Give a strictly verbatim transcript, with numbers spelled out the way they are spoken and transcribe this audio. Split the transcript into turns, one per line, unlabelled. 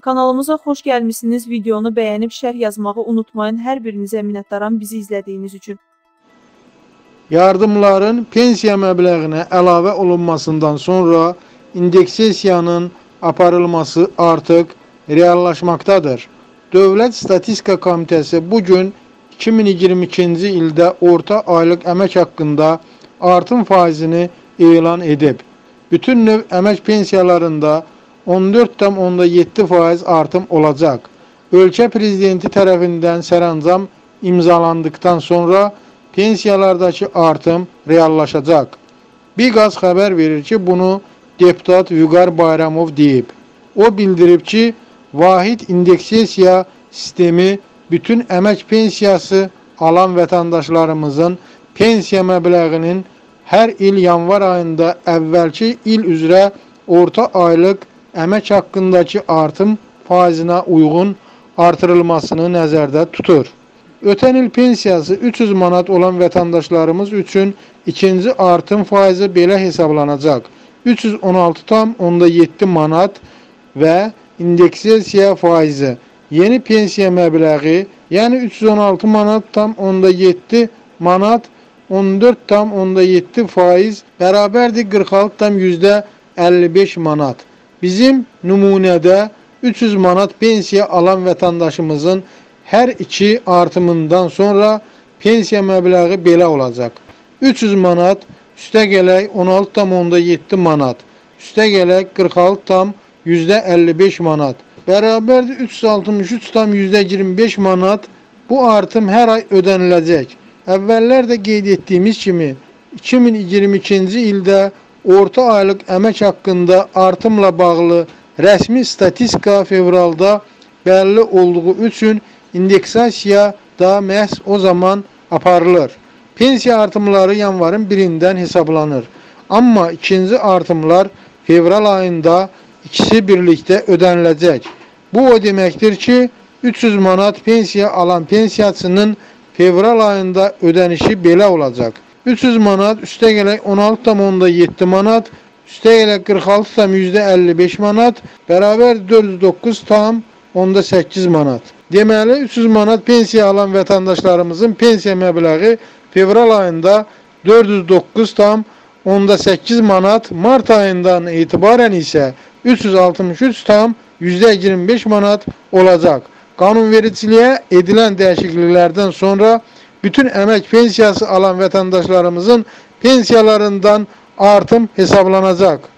Kanalımıza xoş gəlmişsiniz. Videonu bəyənib şərh yazmağı unutmayın. Hər birinizə minnətdaram bizi izlədiyiniz üçün.
Yardımların pensiya məbləğinə əlavə olunmasından sonra indeksasiyanın aparılması artıq reallaşmaqdadır. Dövlət Statistika Komitəsi bugün iki min iyirmi ikinci ildə orta aylıq əmək haqqında artım faizini elan edib. Bütün növ əmək pensiyalarında on dörd tam yeddi faiz artım olacaq. Ölkə prezidenti tərəfindən sərəncam imzalandıktan sonra pensiyalardakı artım reallaşacaq. Biqaz xəbər verir ki, bunu deputat Vüqar Bayramov deyib. O bildirib ki, vahid indeksasiya sistemi bütün əmək pensiyası alan vətəndaşlarımızın pensiya məbləğinin hər il yanvar ayında əvvəlki il üzrə orta aylıq əmək haqqındakı artım faizinə uyğun artırılmasını nəzərdə tutur. Ötən il pensiyası üç yüz manat olan vətəndaşlarımız üçün ikinci artım faizi belə hesablanacaq. üç yüz on altı tam yeddi manat və indeksasiya faizi. Yeni pensiya məbləği, yəni üç yüz on altı manat tam yeddi manat on dörd tam yeddi faiz bərabərdir qırx altı tam əlli beş manat. Bizim nümunədə üç yüz manat pensiya alan vətəndaşımızın hər iki artımından sonra pensiya məbləği belə olacaq. üç yüz manat, üstə gələk on altı tam yeddi manat, üstə gələk qırx altı tam əlli beş manat, bərabərdir üç yüz altmış üç tam iyirmi beş manat. Bu artım hər ay ödəniləcək. Əvvəllər də qeyd etdiyimiz kimi iki min iyirmi ikinci ildə orta aylıq əmək haqqında artımla bağlı rəsmi statistika fevralda bəlli olduğu üçün indeksasiya da məhz o zaman aparılır. Pensiya artımları yanvarın birindən hesablanır. Amma ikinci artımlar fevral ayında ikisi birlikdə ödəniləcək. Bu o deməkdir ki, üç yüz manat pensiya alan pensiyaçının fevral ayında ödənişi belə olacaq. üç yüz manat, üstə gələk on altı tam yeddi manat, üstə gələk qırx altı tam əlli beş manat, bərabər dörd yüz doqquz tam səkkiz manat. Deməli, üç yüz manat pensiya alan vətəndaşlarımızın pensiya məbləği fevral ayında dörd yüz doqquz tam səkkiz manat, mart ayından etibarən isə üç yüz altmış üç tam iyirmi beş manat olacaq. Qanunvericiliyə edilən dəyişikliklərdən sonra bütün əmək pensiyası alan vətəndaşlarımızın pensiyalarından artım hesablanacaq.